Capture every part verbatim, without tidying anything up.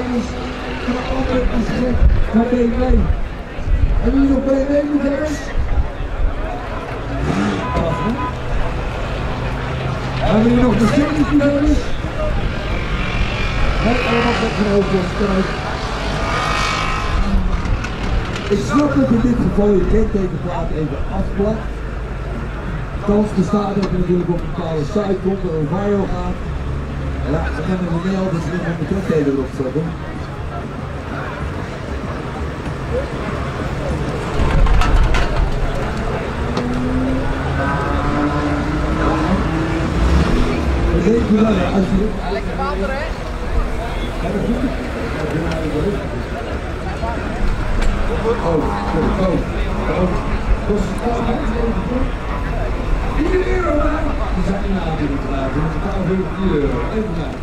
Mercedes en de andere is gezegd van B M W. Hebben jullie nog B M W liefhebbers? Hebben jullie nog Mercedes liefhebbers? Nee, allemaal met zijn hoofd kijk. Ik snap dat in dit geval je kentekenplaat even afplakt. Kans bestaat dat je natuurlijk op een bepaalde site komt en waar je gaat. Ja, dan hebben we niet altijd nog een kentekenen erop zetten. Lekker water, hè? Oh, oh, oh. vier euro, man! Die zijn niet aan te vragen, dus het gaat weer vier euro. Even naar.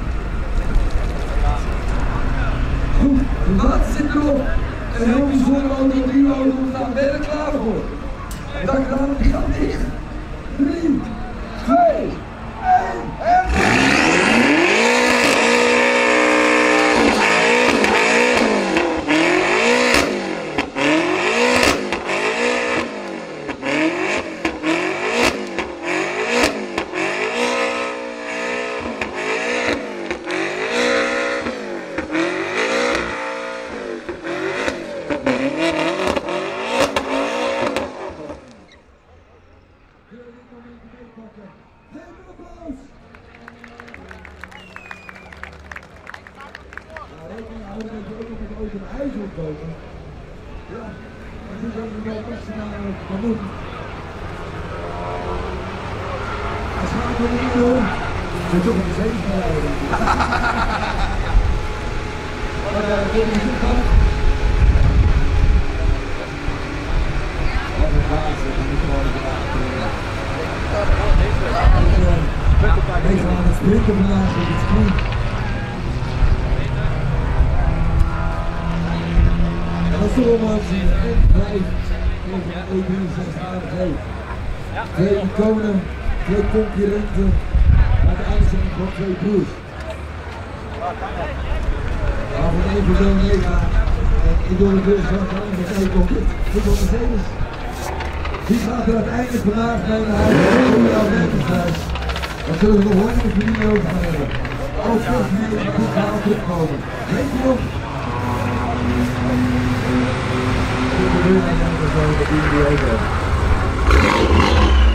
Goed, de laatste zit erop. En heel bijzonder auto, drie euro, staan. Ben je er klaar voor? Dank je wel, die gaat dicht. drie, twee, één, en... Zit toch op de zee gaan rijden. Wat daar de volgende zoek gaat. Wat een laatste, dat moet gewoon de laatste. Deze aan het sprinten vandaag op het sprint. En dat is toch allemaal zien. vijf tegen één drieënzestig A M G. Twee iconen, twee concurrenten. Uiteindelijk zijn het gewoon twee broers. Waarvan één persoon meegaat. En ik wil de bus van de andere kant op dit. Dit wordt Mercedes. Die gaat er uiteindelijk vandaag mee naar huis. En dan thuis. Dan zullen we nog honderden verdienen over gaan hebben. Ook veel verdienen en goed gaan terugkomen. Weet je nog? Dit gebeurt en dan zo dat jullie ook hebben.